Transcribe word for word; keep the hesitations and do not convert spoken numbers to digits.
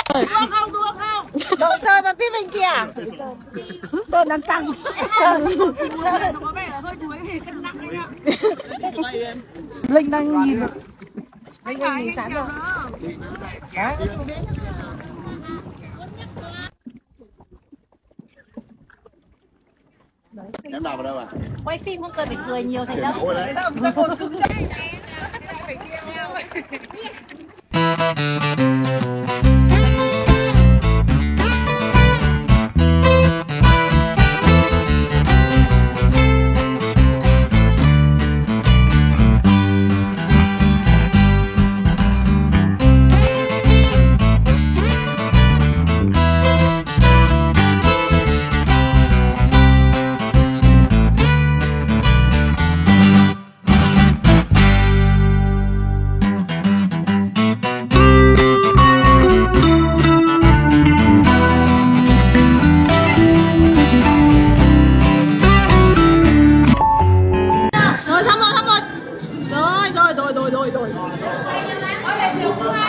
không, đua không. Đội Sơn ở phía bên kia. Sơn đang tăng. Sơn. Sơn. Nó có vẻ là hơi chuối thì cân nặng đấy ạ. Linh đang nhìn. Linh đang nhìn sẵn rồi. Em nào vào đâu à? Quay phim không cần phải cười nhiều thành đâu. Ta còn cứng đấy. Rồi, xong rồi, xong rồi. Rồi, rồi, rồi, rồi, rồi, rồi.